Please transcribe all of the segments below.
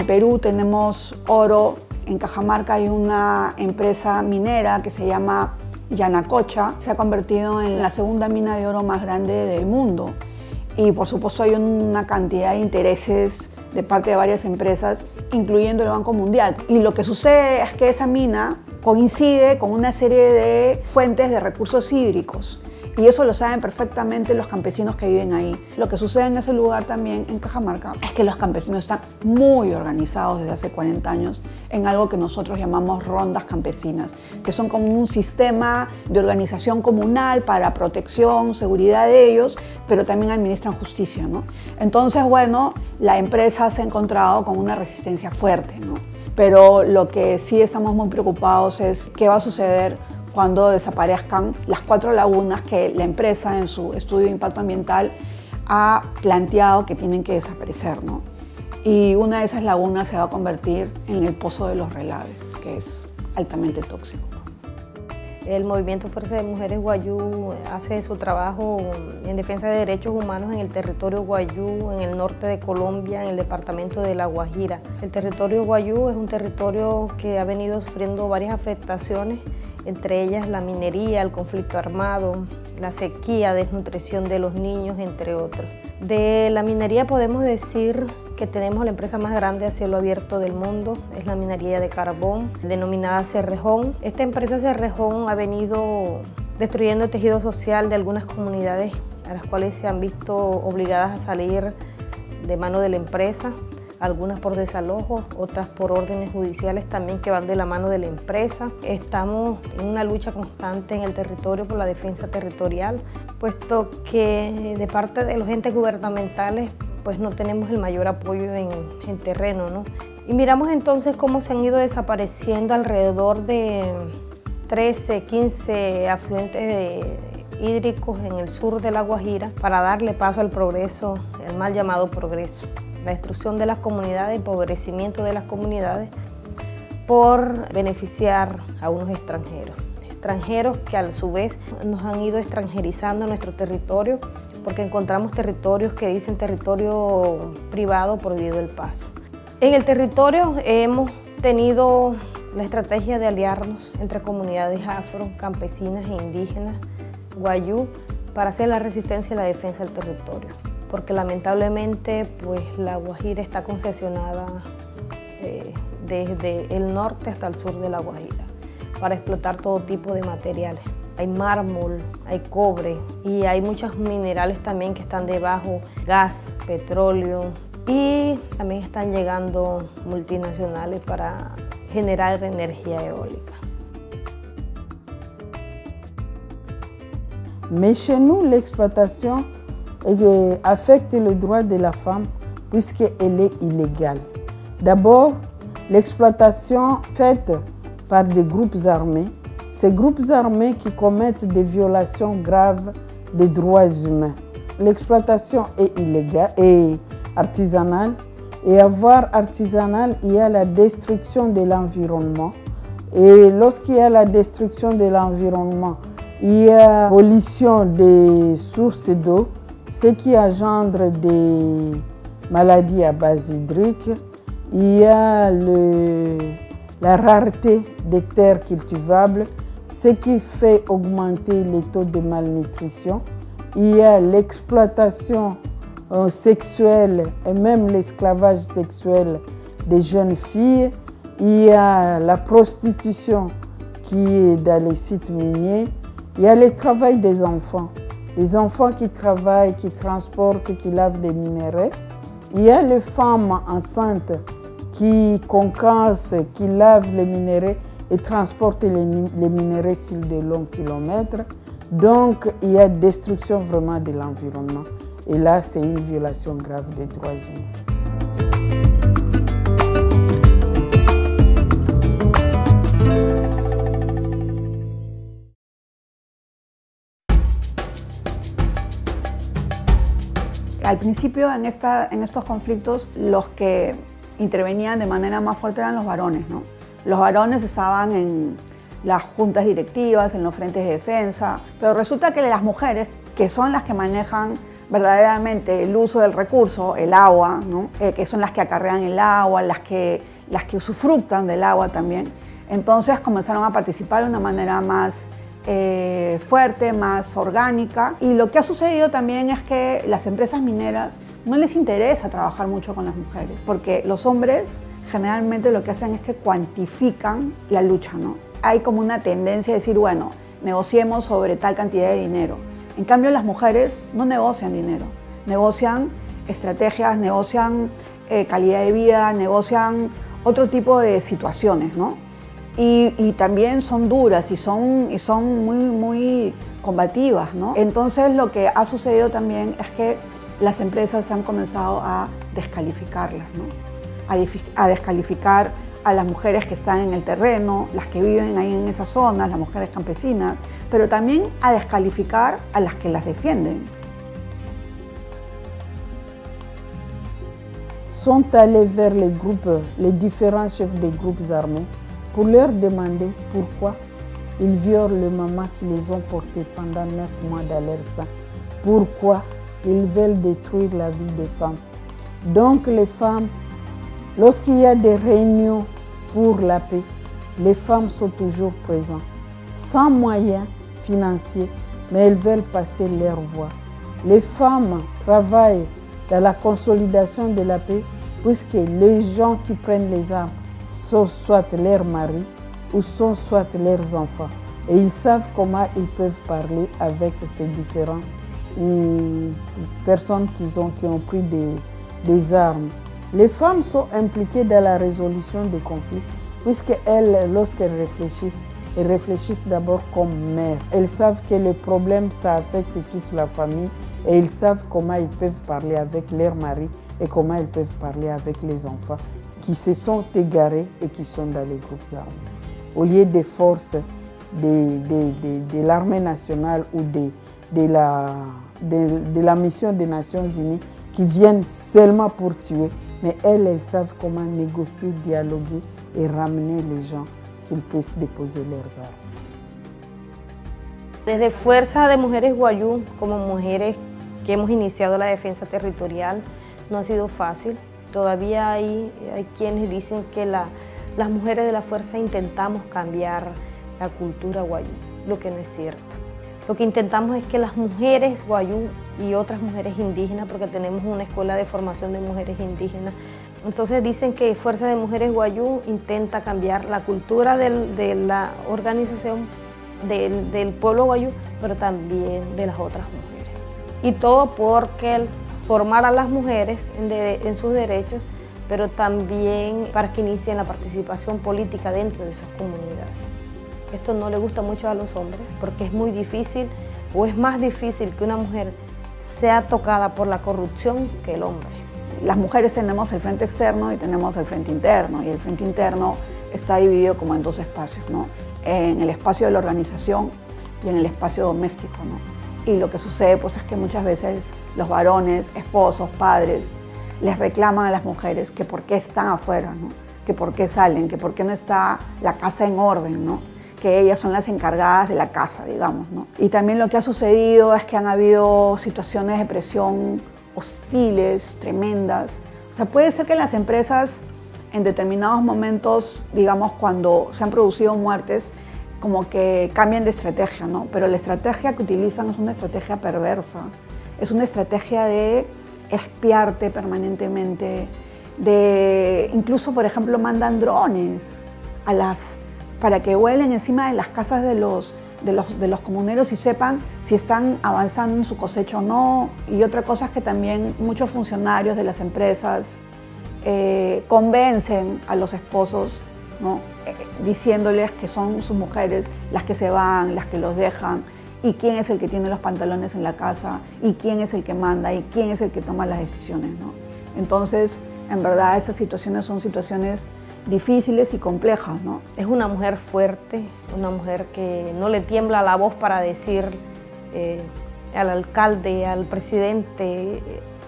Perú tenemos oro. En Cajamarca hay una empresa minera que se llama Yanacocha. Se ha convertido en la segunda mina de oro más grande del mundo. Y por supuesto hay una cantidad de intereses de parte de varias empresas, incluyendo el Banco Mundial. Y lo que sucede es que esa mina coincide con una serie de fuentes de recursos hídricos. Y eso lo saben perfectamente los campesinos que viven ahí. Lo que sucede en ese lugar también, en Cajamarca, es que los campesinos están muy organizados desde hace 40 años en algo que nosotros llamamos rondas campesinas, que son como un sistema de organización comunal para protección, seguridad de ellos, pero también administran justicia, ¿no? Entonces, bueno, la empresa se ha encontrado con una resistencia fuerte, ¿no? Pero lo que sí estamos muy preocupados es qué va a suceder cuando desaparezcan las 4 lagunas que la empresa en su estudio de impacto ambiental ha planteado que tienen que desaparecer, ¿no? Y una de esas lagunas se va a convertir en el Pozo de los Relaves, que es altamente tóxico. El Movimiento Fuerza de Mujeres Wayuu hace su trabajo en defensa de derechos humanos en el territorio Wayuu, en el norte de Colombia, en el departamento de La Guajira. El territorio Wayuu es un territorio que ha venido sufriendo varias afectaciones, entre ellas la minería, el conflicto armado, la sequía, desnutrición de los niños, entre otros. De la minería podemos decir que tenemos la empresa más grande a cielo abierto del mundo, es la minería de carbón, denominada Cerrejón. Esta empresa Cerrejón ha venido destruyendo el tejido social de algunas comunidades a las cuales se han visto obligadas a salir de mano de la empresa, algunas por desalojo, otras por órdenes judiciales también que van de la mano de la empresa. Estamos en una lucha constante en el territorio por la defensa territorial, puesto que de parte de los entes gubernamentales pues no tenemos el mayor apoyo en terreno, ¿no? Y miramos entonces cómo se han ido desapareciendo alrededor de 13, 15 afluentes hídricos en el sur de La Guajira para darle paso al progreso, el mal llamado progreso. La destrucción de las comunidades, empobrecimiento de las comunidades por beneficiar a unos extranjeros. Extranjeros que a su vez nos han ido extranjerizando nuestro territorio porque encontramos territorios que dicen territorio privado prohibido el paso. En el territorio hemos tenido la estrategia de aliarnos entre comunidades afro, campesinas e indígenas, Wayuu, para hacer la resistencia y la defensa del territorio. Porque lamentablemente pues, La Guajira está concesionada desde el norte hasta el sur de La Guajira para explotar todo tipo de materiales. Hay mármol, hay cobre y hay muchos minerales también que están debajo, gas, petróleo, y también están llegando multinacionales para generar energía eólica. Mais chez nous, l'exploitation affecte le droit de la femme puisqu'elle est illégale. D'abord, l'exploitation faite par des groupes armés, ces groupes armés qui commettent des violations graves des droits humains. L'exploitation est illégale et artisanale, et à voir artisanale, il y a la destruction de l'environnement. Et lorsqu'il y a la destruction de l'environnement, il y a pollution des sources d'eau, ce qui engendre des maladies à base hydrique. Il y a la rareté des terres cultivables, ce qui fait augmenter les taux de malnutrition. Il y a l'exploitation sexuelle et même l'esclavage sexuel des jeunes filles. Il y a la prostitution qui est dans les sites miniers. Il y a le travail des enfants. Les enfants qui travaillent, qui transportent, qui lavent des minerais. Il y a les femmes enceintes qui concassent, qui lavent les minerais et transportent les minerais sur de longs kilomètres. Donc, il y a destruction vraiment de l'environnement. Et là, c'est une violation grave des droits humains. Al principio, en estos conflictos, los que intervenían de manera más fuerte eran los varones, ¿no? Los varones estaban en las juntas directivas, en los frentes de defensa, pero resulta que las mujeres, que son las que manejan verdaderamente el uso del recurso, el agua, ¿no? Que son las que acarrean el agua, las que usufructan del agua también. Entonces comenzaron a participar de una manera más fuerte, más orgánica. Y lo que ha sucedido también es que las empresas mineras no les interesa trabajar mucho con las mujeres, porque los hombres generalmente lo que hacen es que cuantifican la lucha, ¿no? Hay como una tendencia a decir, bueno, negociemos sobre tal cantidad de dinero. En cambio, las mujeres no negocian dinero, negocian estrategias, negocian calidad de vida, negocian otro tipo de situaciones, ¿no? Y también son duras y son muy combativas, ¿no? Entonces, lo que ha sucedido también es que las empresas han comenzado a descalificarlas, ¿no? A descalificar a las mujeres que están en el terreno, las que viven ahí en esas zonas, las mujeres campesinas, pero también a descalificar a las que las defienden. Sont allés vers les différents chefs des groupes armés pour leur demander pourquoi ils violent les mamans qui les ont portées pendant 9 mois dans leur sein, pourquoi ils veulent détruire la vie des femmes. Donc les femmes, lorsqu'il y a des réunions pour la paix, les femmes sont toujours présentes, sans moyens financiers, mais elles veulent passer leur voix. Les femmes travaillent dans la consolidation de la paix, puisque les gens qui prennent les armes sont soit leurs maris ou sont soit leurs enfants. Et ils savent comment ils peuvent parler avec ces différentes personnes qui ont pris des armes. Les femmes sont impliquées dans la résolution des conflits, puisqu'elles, lorsqu'elles réfléchissent d'abord comme mères. Elles savent que le problème, ça affecte toute la famille et ils savent comment ils peuvent parler avec leur mari et comment ils peuvent parler avec les enfants qui se sont égarés et qui sont dans les groupes armés. Au lieu des forces de l'armée nationale ou de la mission des Nations Unies qui viennent seulement pour tuer, mais elles savent comment négocier, dialoguer et ramener les gens qu'ils puissent déposer leurs armes. Desde Fuerza de Mujeres Wayuu, como mujeres que hemos iniciado la defensa territorial, no ha sido fácil. Todavía hay quienes dicen que las mujeres de la fuerza intentamos cambiar la cultura Wayuu, lo que no es cierto. Lo que intentamos es que las mujeres Wayuu y otras mujeres indígenas, porque tenemos una escuela de formación de mujeres indígenas, entonces dicen que Fuerza de Mujeres Wayuu intenta cambiar la cultura de la organización del pueblo Wayuu, pero también de las otras mujeres. Y todo porque formar a las mujeres en sus derechos, pero también para que inicien la participación política dentro de sus comunidades. Esto no le gusta mucho a los hombres porque es muy difícil o es más difícil que una mujer sea tocada por la corrupción que el hombre. Las mujeres tenemos el frente externo y tenemos el frente interno, y el frente interno está dividido como en dos espacios, ¿no? En el espacio de la organización y en el espacio doméstico, ¿no? Y lo que sucede pues es que muchas veces los varones, esposos, padres, les reclaman a las mujeres que por qué están afuera, ¿no? Que por qué salen, que por qué no está la casa en orden, ¿no? Que ellas son las encargadas de la casa, digamos, ¿no? Y también lo que ha sucedido es que han habido situaciones de presión hostiles, tremendas. O sea, puede ser que las empresas en determinados momentos, digamos, cuando se han producido muertes, como que cambien de estrategia, ¿no? Pero la estrategia que utilizan es una estrategia perversa, es una estrategia de espiarte permanentemente, incluso, por ejemplo, mandan drones para que vuelen encima de las casas de los comuneros y sepan si están avanzando en su cosecha o no. Y otra cosa es que también muchos funcionarios de las empresas convencen a los esposos, ¿no? Diciéndoles que son sus mujeres las que se van, las que los dejan, y quién es el que tiene los pantalones en la casa, y quién es el que manda, y quién es el que toma las decisiones, ¿no? Entonces, en verdad, estas situaciones son situaciones difíciles y complejas, ¿no? Es una mujer fuerte, una mujer que no le tiembla la voz para decir al alcalde, al presidente,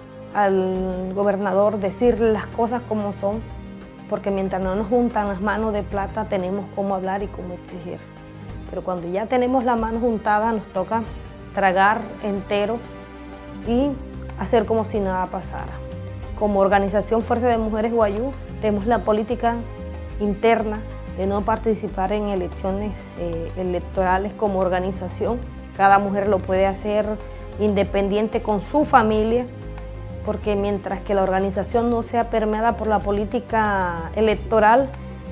al gobernador, decirle las cosas como son, porque mientras no nos juntan las manos de plata tenemos cómo hablar y cómo exigir. Pero cuando ya tenemos las manos juntadas nos toca tragar entero y hacer como si nada pasara. Como organización Fuerza de Mujeres Wayuu tenemos la política interna de no participar en elecciones electorales como organización. Cada mujer lo puede hacer independiente con su familia, porque mientras que la organización no sea permeada por la política electoral,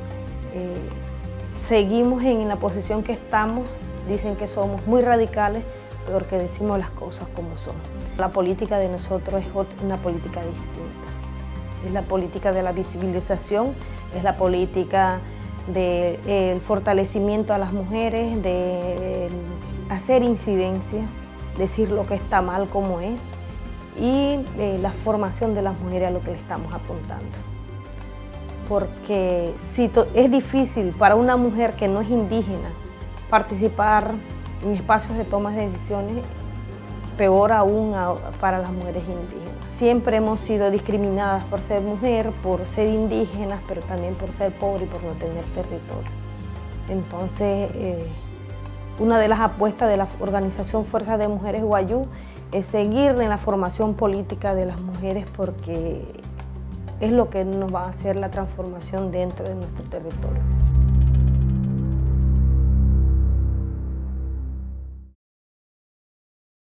seguimos en la posición que estamos. Dicen que somos muy radicales, porque decimos las cosas como son. La política de nosotros es una política distinta. Es la política de la visibilización, es la política del fortalecimiento a las mujeres, de hacer incidencia, decir lo que está mal como es, y la formación de las mujeres a lo que le estamos apuntando. Porque si es difícil para una mujer que no es indígena participar en espacios de toma de decisiones, peor aún para las mujeres indígenas. Siempre hemos sido discriminadas por ser mujer, por ser indígenas, pero también por ser pobre y por no tener territorio. Entonces, una de las apuestas de la organización Fuerza de Mujeres Wayuu es seguir en la formación política de las mujeres, porque es lo que nos va a hacer la transformación dentro de nuestro territorio.